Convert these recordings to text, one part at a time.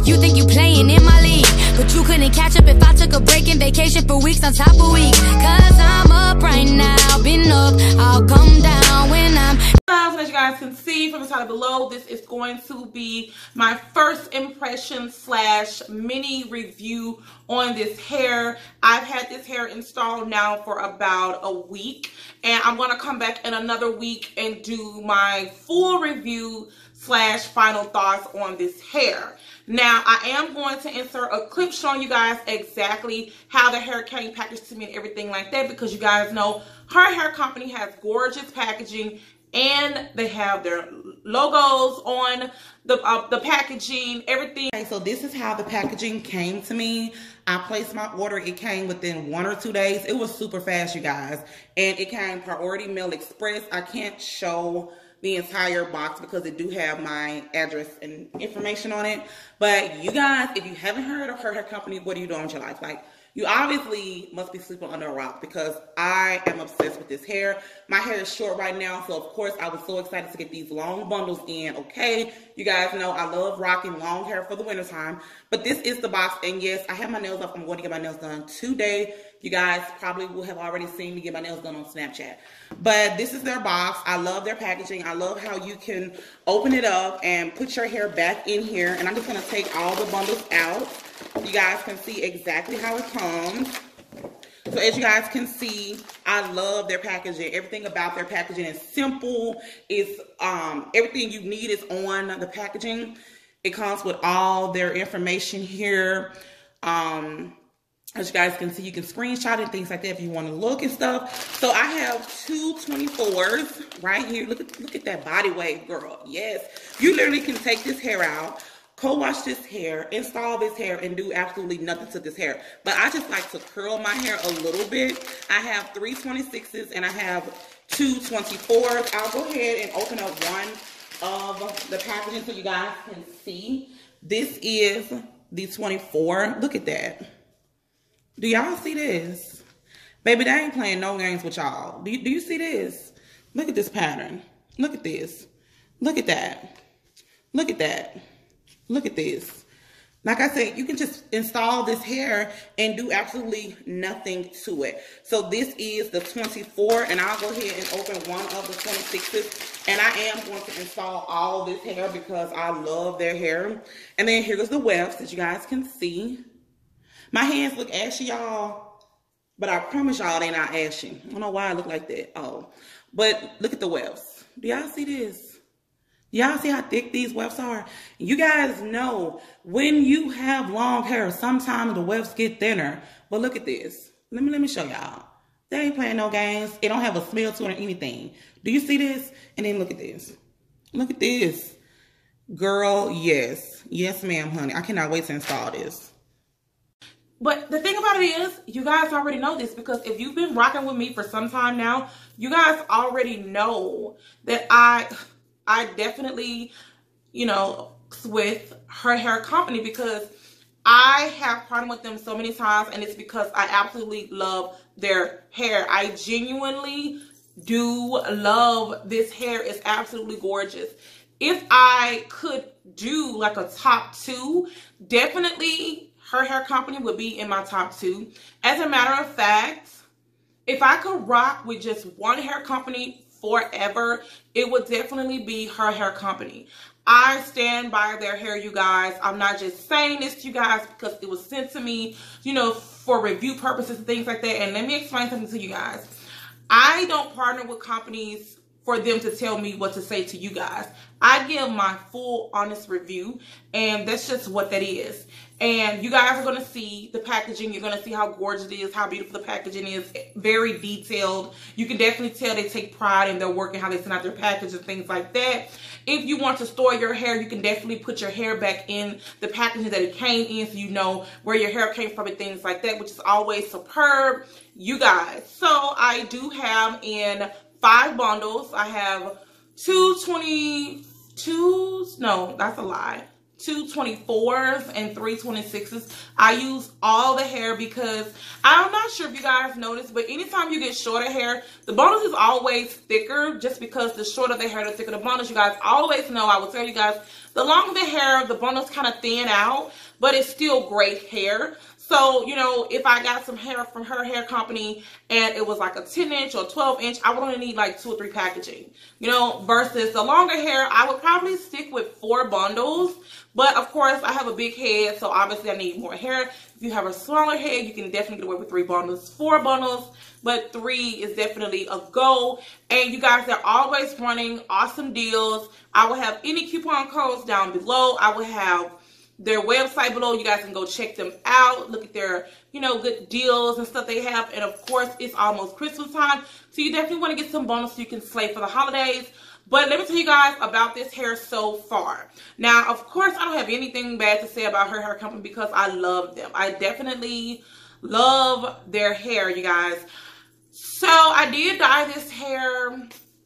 You think you playing in my league, but you couldn't catch up if I took a break and vacation for weeks on top of weeks. Cause I'm up right now, been up, I'll come down when I'm. As you guys can see from the title below, this is going to be my first impression / mini review on this hair. I've had this hair installed now for about a week, and I'm going to come back in another week and do my full review / final thoughts on this hair. Now, I am going to insert a clip showing you guys exactly how the hair came packaged to me and everything like that, because you guys know her hair company has gorgeous packaging, and they have their logos on the packaging, everything. Okay, so this is how the packaging came to me. I placed my order. It came within 1 or 2 days. It was super fast, you guys. And it came priority mail express. I can't show the entire box because it do have my address and information on it. But you guys, if you haven't heard of her hair company, what are you doing with your life? Like, you obviously must be sleeping under a rock, because I am obsessed with this hair. My hair is short right now, so of course I was so excited to get these long bundles in. Okay, you guys know I love rocking long hair for the wintertime. But this is the box, and yes, I have my nails up. I'm going to get my nails done today. You guys probably will have already seen me get my nails done on Snapchat. But this is their box. I love their packaging. I love how you can open it up and put your hair back in here. And I'm just going to take all the bundles out. You guys can see exactly how it comes. So as you guys can see, I love their packaging. Everything about their packaging is simple. It's everything you need is on the packaging. It comes with all their information here. As you guys can see, you can screenshot it and things like that if you want to look and stuff. So I have two 24s right here. Look at that body wave, girl. Yes, you literally can take this hair out, co-wash this hair, install this hair, and do absolutely nothing to this hair. But I just like to curl my hair a little bit. I have 3 26s and I have 2 24s. I'll go ahead and open up one of the packaging so you guys can see. This is the 24. Look at that. Do y'all see this? Baby, they ain't playing no games with y'all. Do you see this? Look at this pattern. Look at this. Look at that. Look at that. Look at this. Like I said, you can just install this hair and do absolutely nothing to it. So this is the 24, and I'll go ahead and open one of the 26s. And I am going to install all this hair because I love their hair. And then here goes the wefts, as you guys can see. My hands look ashy, y'all, but I promise y'all they not ashy. I don't know why I look like that. Oh, but look at the wefts. Do y'all see this? Y'all see how thick these wefts are? You guys know when you have long hair, sometimes the wefts get thinner. But look at this. Let me show y'all. They ain't playing no games. It don't have a smell to it or anything. Do you see this? And then look at this. Look at this. Girl, yes. Yes, ma'am, honey. I cannot wait to install this. But the thing about it is, you guys already know this, because if you've been rocking with me for some time now, you guys already know that I definitely, you know, with her hair company, because I have partnered with them so many times, and it's because I absolutely love their hair. I genuinely do love this hair. It's absolutely gorgeous. If I could do like a top 2, definitely her hair company would be in my top 2. As a matter of fact, if I could rock with just one hair company forever, it would definitely be her hair company. I stand by their hair, you guys. I'm not just saying this to you guys because it was sent to me, you know, for review purposes and things like that. And let me explain something to you guys. I don't partner with companies for them to tell me what to say to you guys. I give my full honest review, and that's just what that is. And you guys are going to see the packaging. You're going to see how gorgeous it is, how beautiful the packaging is. Very detailed. You can definitely tell they take pride in their work and how they send out their packages and things like that. If you want to store your hair, you can definitely put your hair back in the packaging that it came in, so you know where your hair came from and things like that, which is always superb, you guys. So I do have in 5 bundles. I have 2 22s. No, that's a lie. 2 24s and 3 26s. I use all the hair because I'm not sure if you guys noticed, but anytime you get shorter hair, the bonus is always thicker, just because the shorter the hair, the thicker the bonus. You guys always know, I will tell you guys, the longer the hair, the bonus kind of thin out, but it's still great hair. So, you know, if I got some hair from her hair company and it was like a 10-inch or 12-inch, I would only need like 2 or 3 packaging, you know, versus the longer hair, I would probably stick with 4 bundles. But of course, I have a big head, so obviously I need more hair. If you have a smaller head, you can definitely get away with 3 bundles, 4 bundles, but 3 is definitely a go. And you guys, they're always running awesome deals. I will have any coupon codes down below. I will have their website below. You guys can go check them out, look at their, you know, good deals and stuff they have. And of course, it's almost Christmas time, so you definitely want to get some bonus so you can slay for the holidays. But let me tell you guys about this hair so far. Now, of course, I don't have anything bad to say about her hair company because I love them. I definitely love their hair, you guys. So I did dye this hair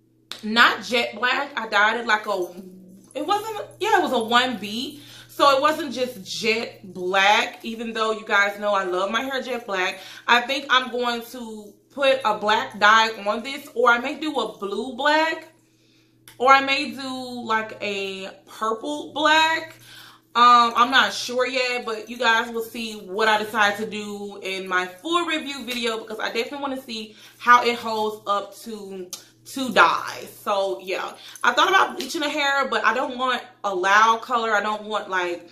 not jet black. I dyed it like it was a 1B. So it wasn't just jet black, even though you guys know I love my hair jet black. I think I'm going to put a black dye on this, or I may do a blue black, or I may do like a purple black. I'm not sure yet, but you guys will see what I decide to do in my full review video, because I definitely want to see how it holds up to dye. So yeah, I thought about bleaching the hair, but I don't want a loud color. I don't want like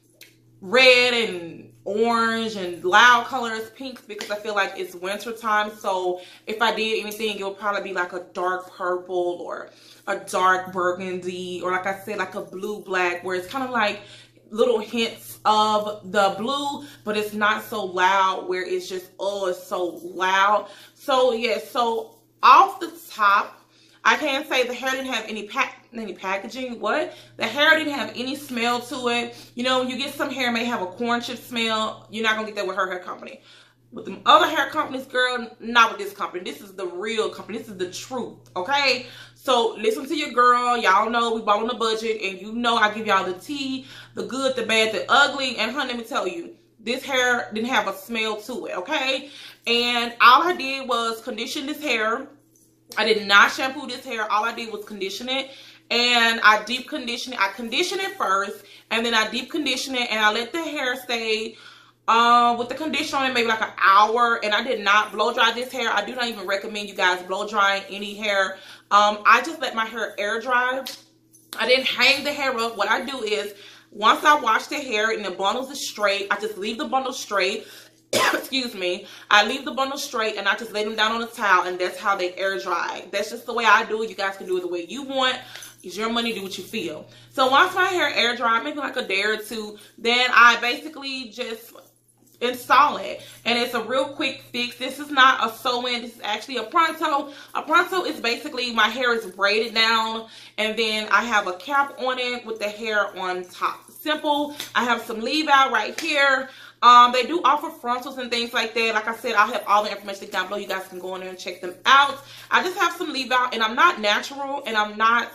red and orange and loud colors, pinks, because I feel like it's winter time. So if I did anything, it would probably be like a dark purple or a dark burgundy, or like I said, like a blue black, where it's kind of like little hints of the blue, but it's not so loud where it's just, oh, it's so loud. So yeah, so off the top, I can say the hair didn't have any packaging. What? The hair didn't have any smell to it. You know, when you get some hair may have a corn chip smell, you're not gonna get that with her hair company. With them other hair companies, girl, not with this company. This is the real company. This is the truth, okay? So listen to your girl. Y'all know we bought on a budget, and you know I give y'all the tea, the good, the bad, the ugly. And honey, let me tell you, this hair didn't have a smell to it, okay? And all I did was condition this hair. I did not shampoo this hair. All I did was condition it, and I deep condition it. I condition it first, and then I deep condition it, and I let the hair stay with the conditioner on it maybe like an hour. And I did not blow dry this hair. I do not even recommend you guys blow drying any hair. I just let my hair air dry. I didn't hang the hair up. What I do is, once I wash the hair and the bundles is straight, I just leave the bundle straight. Excuse me. I leave the bundle straight, and I just lay them down on a towel, and that's how they air dry. That's just the way I do it. You guys can do it the way you want. It's your money, do what you feel. So once my hair air dry, maybe like a day or two, then I basically just install it. And it's a real quick fix. This is not a sew-in. This is actually a pronto. A pronto is basically my hair is braided down, and then I have a cap on it with the hair on top. Simple. I have some leave out right here. They do offer frontals and things like that. Like I said, I'll have all the information down below. You guys can go in there and check them out. I just have some leave out, and I'm not natural, and I'm not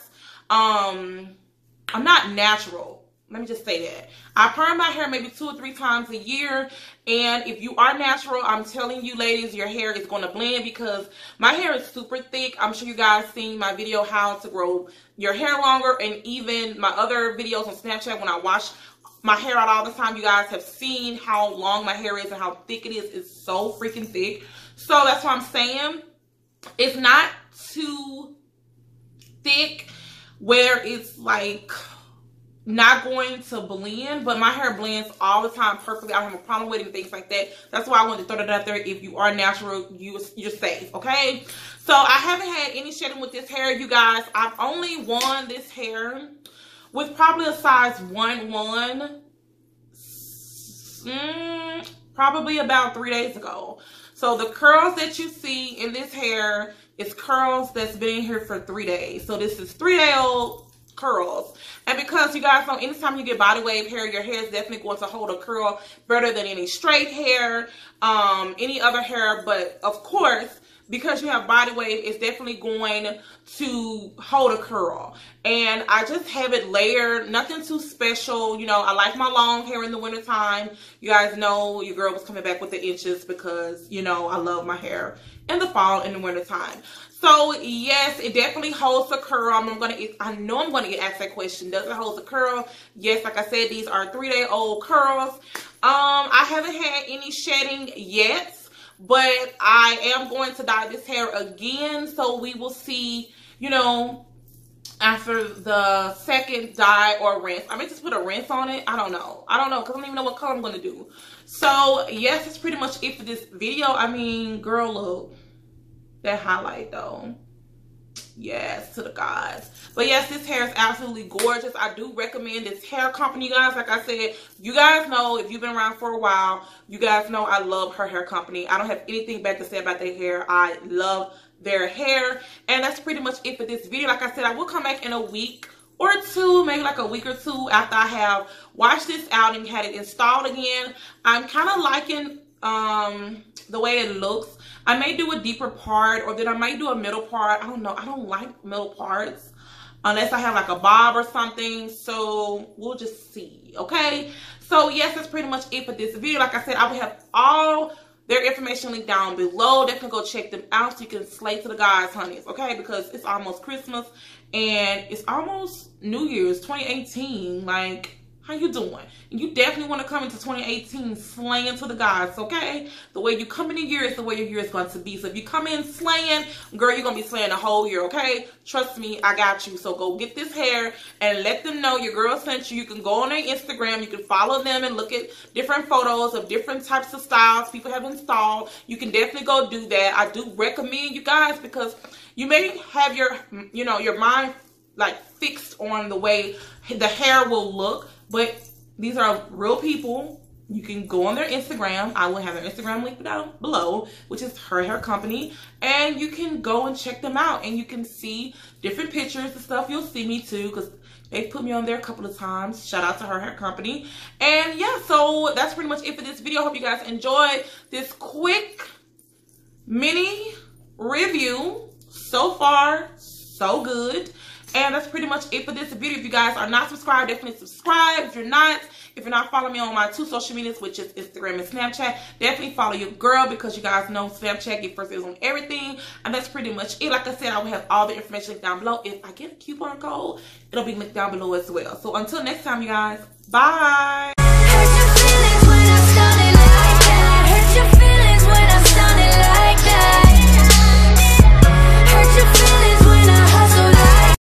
natural. Let me just say that. I perm my hair maybe 2 or 3 times a year. And if you are natural, I'm telling you, ladies, your hair is going to blend, because my hair is super thick. I'm sure you guys seen my video how to grow your hair longer, and even my other videos on Snapchat when I wash my hair out all the time. You guys have seen how long my hair is and how thick it is. It's so freaking thick. So that's what I'm saying. It's not too thick where it's like not going to blend, but my hair blends all the time perfectly. I don't have a problem with it and things like that. That's why I wanted to throw that out there. If you are natural, you're safe, okay? So I haven't had any shedding with this hair, you guys. I've only worn this hair with probably a size 1-1, probably about 3 days ago. So the curls that you see in this hair is curls that's been in here for 3 days. So this is 3-day-old curls. And because you guys know, anytime you get body wave hair, your hair is definitely going to hold a curl better than any straight hair, any other hair. But of course, because you have body wave, it's definitely going to hold a curl. And I just have it layered, nothing too special. You know, I like my long hair in the wintertime. You guys know your girl was coming back with the inches because, you know, I love my hair in the fall and the wintertime. So yes, it definitely holds a curl. I know I'm gonna get asked that question. Does it hold a curl? Yes, like I said, these are 3-day-old curls. I haven't had any shedding yet, but I am going to dye this hair again. So we will see, you know, after the second dye or rinse. I may just put a rinse on it. I don't know because I don't even know what color I'm gonna do. So yes, that's pretty much it for this video. I mean, girl, look. That highlight though, yes, to the gods. But yes, this hair is absolutely gorgeous. I do recommend this hair company, you guys. Like I said, you guys know, if you've been around for a while, you guys know I love her hair company. I don't have anything bad to say about their hair. I love their hair. And that's pretty much it for this video. Like I said, I will come back in a week or two, maybe like a week or two after I have washed this out and had it installed again. I'm kind of liking the way it looks. I may do a deeper part, or then I might do a middle part. I don't know. I don't like middle parts unless I have like a bob or something. So we'll just see. Okay. So yes, that's pretty much it for this video. Like I said, I will have all their information linked down below. Definitely go check them out so you can slay to the gods, honeys. Okay. Because it's almost Christmas and it's almost New Year's 2018. Like, how you doing? And you definitely want to come into 2018 slaying to the gods, okay? The way you come in the year is the way your year is going to be. So if you come in slaying, girl, you're going to be slaying the whole year, okay? Trust me, I got you. So go get this hair and let them know your girl sent you. You can go on their Instagram. You can follow them and look at different photos of different types of styles people have installed. You can definitely go do that. I do recommend you guys because you may have your, you know, your mind like fixed on the way the hair will look. But these are real people. You can go on their Instagram. I will have their Instagram link down below, which is her hair company. And you can go and check them out. And you can see different pictures and stuff. You'll see me too because they put me on there a couple of times. Shout out to her hair company. And yeah, so that's pretty much it for this video. Hope you guys enjoyed this quick mini review. So far, so good. And that's pretty much it for this video. If you guys are not subscribed, definitely subscribe. If you're not following me on my 2 social medias, which is Instagram and Snapchat, definitely follow your girl because you guys know Snapchat get first dibs on everything. And that's pretty much it. Like I said, I will have all the information linked down below. If I get a coupon code, it'll be linked down below as well. So until next time, you guys, bye.